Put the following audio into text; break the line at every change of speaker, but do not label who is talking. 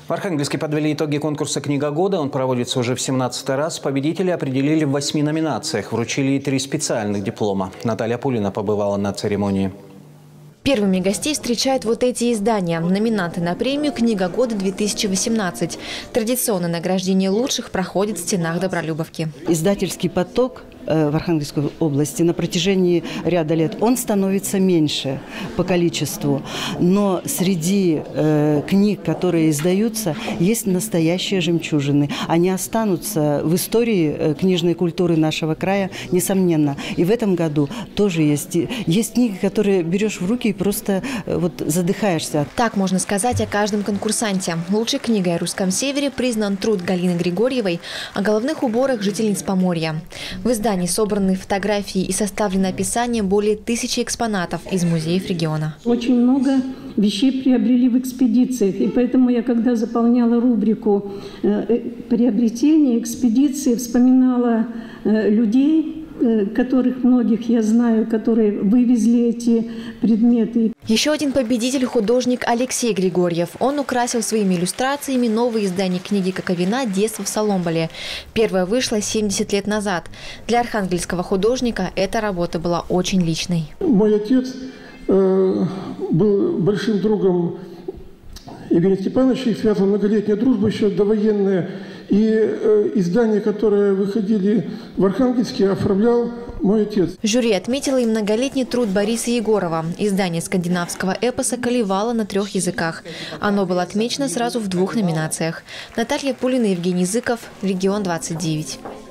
В Архангельске подвели итоги конкурса «Книга года». Он проводится уже в 17-й раз. Победителей определили в 8 номинациях. Вручили и 3 специальных диплома. Наталья Пулина побывала на церемонии.
Первыми гостей встречают вот эти издания. Номинанты на премию «Книга года-2018». Традиционное награждение лучших проходит в стенах Добролюбовки.
Издательский поток в Архангельской области на протяжении ряда лет, он становится меньше по количеству. Но среди книг, которые издаются, есть настоящие жемчужины. Они останутся в истории книжной культуры нашего края, несомненно. И в этом году тоже есть книги, которые берешь в руки и просто вот задыхаешься.
Так можно сказать о каждом конкурсанте. Лучшей книгой о русском севере признан труд Галины Григорьевой о головных уборах жительниц Поморья. В издании собраны фотографии и составлено описание более 1000 экспонатов из музеев региона.
Очень много вещей приобрели в экспедициях, и поэтому я, когда заполняла рубрику приобретения экспедиции, вспоминала людей, которых многих я знаю, которые вывезли эти предметы.
Еще один победитель – художник Алексей Григорьев. Он украсил своими иллюстрациями новое издание книги Коковина «Детство в Соломболе». Первое вышло 70 лет назад. Для архангельского художника эта работа была очень личной.
Мой отец был большим другом Евгения Степановича, их связывала многолетняя дружба еще довоенная. И издания, которые выходили в Архангельске, оформлял мой отец.
Жюри отметило и многолетний труд Бориса Егорова. Издание скандинавского эпоса «Калевала» на 3 языках. Оно было отмечено сразу в 2 номинациях. Наталья Пулина, Евгений Зыков, Регион 29.